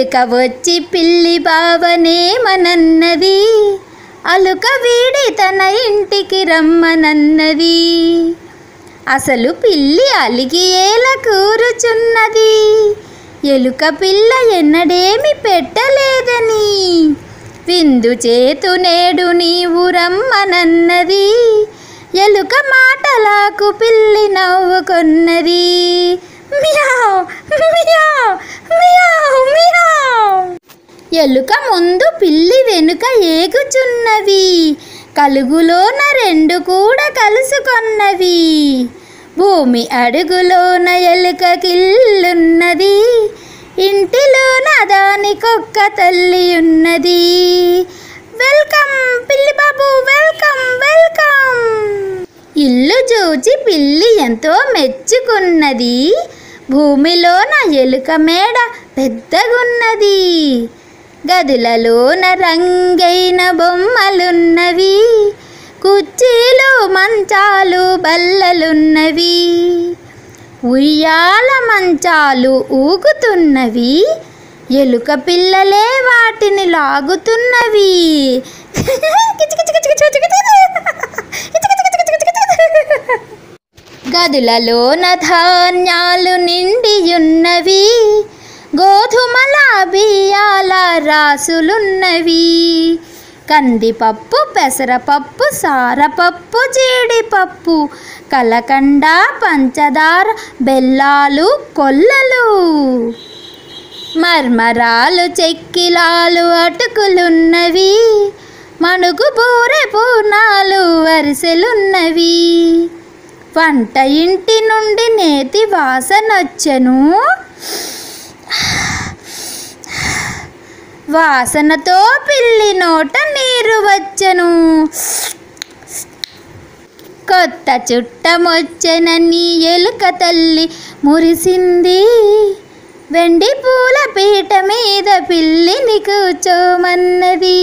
ఎలుక వచ్చి పిల్లి బావనేమనన్నది, అలుక వీడి తన ఇంటికి రమ్మనన్నది. అసలు పిల్లి అలిగి ఏల కూరుచున్నది, ఎలుక పిల్ల ఎన్నడేమి పెట్టలేదని. విందు చేతు నేడు నీవు రమ్మనన్నది, ఎలుక మాటలకు పిల్లి నవ్వుకొన్నది. మియావ్ మియావ్ మియావ్ మియావ్. ఎలుక ముందు పిల్లి వెనుక ఏగుచున్నవి, కలుగులోన రెండు కూడా కలుసుకొన్నవి. భూమి అడుగులోన ఎలుకకిల్లున్నది, ఇంటిలోన దానికొక్క తల్లి ఉన్నది. వెల్కమ్ పిల్లి బాబు, వెల్కమ్ వెల్కమ్. ఇల్లు చూచి పిల్లి ఎంతో మెచ్చుకున్నది, భూమిలోన ఎలుక మేడ పెద్దగున్నది. గదులలోన రంగైన బొమ్మలున్నవి, కుర్చీలు మంచాలు బల్లలున్నవి. ఉయ్యాల మంచాలు ఊగుతున్నవి, ఎలుక పిల్లలే వాటిని లాగుతున్నవి. గదులలోన ధాన్యాలు నిండియున్నవి, గోధుమల బియ్యాల రాసులున్నవి. కందిపప్పు, పెసరపప్పు, సారపప్పు, జీడిపప్పు, కలకండ, పంచదార, బెల్లాలు, కొల్లలు, మర్మరాలు, చెక్కిలాలు, అటుకులున్నవి. మణుగు బూరె పూర్ణాలు వరిసెలున్నవి. వంట ఇంటి నుండి నేతి వాసనొచ్చెను, వాసనతో పిల్లి నోట నీరు వచ్చెను. కొత్త చుట్టమొచ్చెనని ఎలుక తల్లి మురిసింది, వెండి పూల పీట మీద పిల్లిని కూర్చోమన్నది.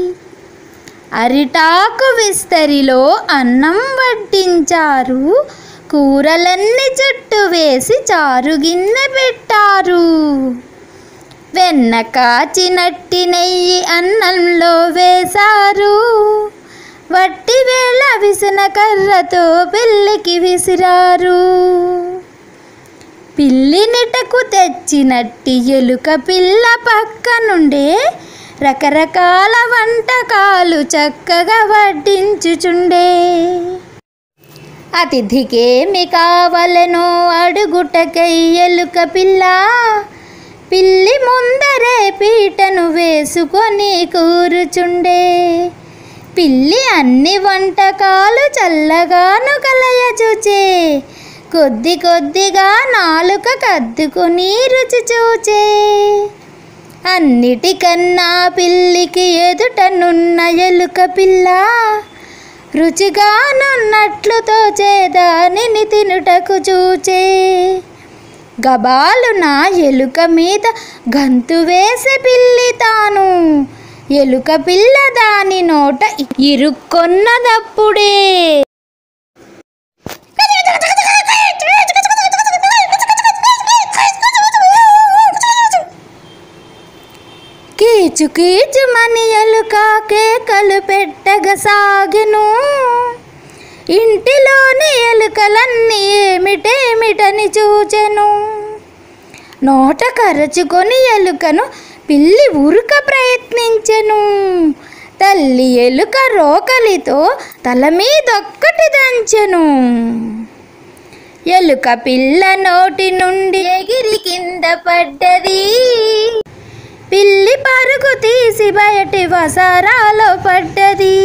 అరిటాకు విస్తరిలో అన్నం వడ్డించారు, కూరలన్నీ చుట్టూ వేసి చారు గిన్నె పెట్టారు. వెన్న కాచినట్టి నెయ్యి అన్నంలో వేశారు, వట్టి వేళ విసిన కర్రతో పిల్లికి విసిరారు. పిల్లి నిటకు తెచ్చినట్టి ఎలుక పిల్ల పక్క నుండే రకరకాల వంటకాలు చక్కగా వడ్డించుచుండే. అతిథికేమి కావలెనో అడుగుటకై ఎలుక పిల్ల పిల్లి ముందరే పీటను వేసుకొని కూర్చుండే. పిల్లి అన్ని వంటకాలు చల్లగాను కలయచూచే, కొద్ది కొద్దిగా నాలుక కద్దుకొని రుచి చూచే. అన్నిటికన్నా పిల్లికి ఎదుటనున్న ఎలుక పిల్ల రుచిగానున్నట్లు తోచే దానిని తినుటకు చూచే. గబాలున ఎలుక మీద గంతు వేసే పిల్లి తాను, ఎలుక పిల్ల దాని నోట ఇరుక్కొన్నదప్పుడే. కీచు కీచుమని ఎలుక కేకలు పెట్టగసాగెను, ఇంటిలోని ఎలుకలన్నీ ఏమిటేమిటని చూచెను. నోట కరచుకొని ఎలుకను పిల్లి ఉరుక ప్రయత్నించెను. తల్లి ఎలుక రోకలితో తల మీదొక్కటి దంచెను. ఎలుక పిల్ల నోటి నుండి ఎగిరి కింద పడ్డది. పిల్లి పరుగు తీసి బయటి వసారాలో పడ్డది.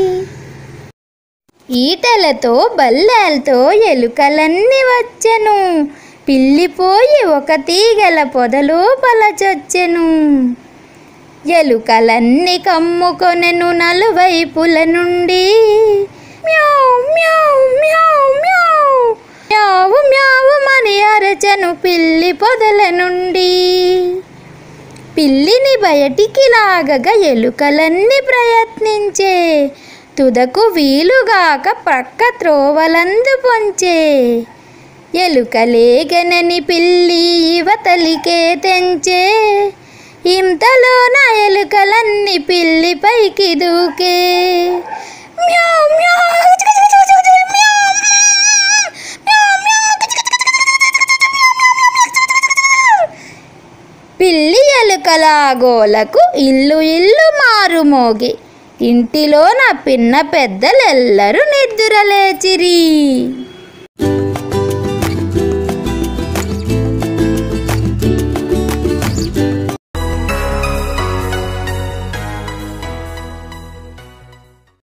ఈటలతో బల్లేలతో ఎలుకలన్నీ వచ్చెను. పిల్లి పోయి ఒక తీగల పొదలోపల చొచ్చెను. ఎలుకలన్నీ కమ్ముకొనెను నలువైపుల నుండి. మ్యావ్ మ్యావ్ మ్యావ్ మ్యావ్ మ్యావు మ్యావు మని అరచెను పిల్లి పొదల నుండి. పిల్లిని బయటికి లాగగా ఎలుకలన్నీ ప్రయత్నించే, తుదకు వీలుగాక ప్రక్క త్రోవలందు పొంచే. ఎలుకలేగనని పిల్లి ఇవతలికే తెంచే, ఇంతలోన ఎలుకలన్నీ పిల్లి పైకి దూకే. మ్యావ్ మ్యావ్ పిల్లి ఎలుకల గోలకు ఇల్లు ఇల్లు మారుమోగి ఇంటిలోన పిన్న పెద్దలెల్లరూ నిద్రలేచిరి.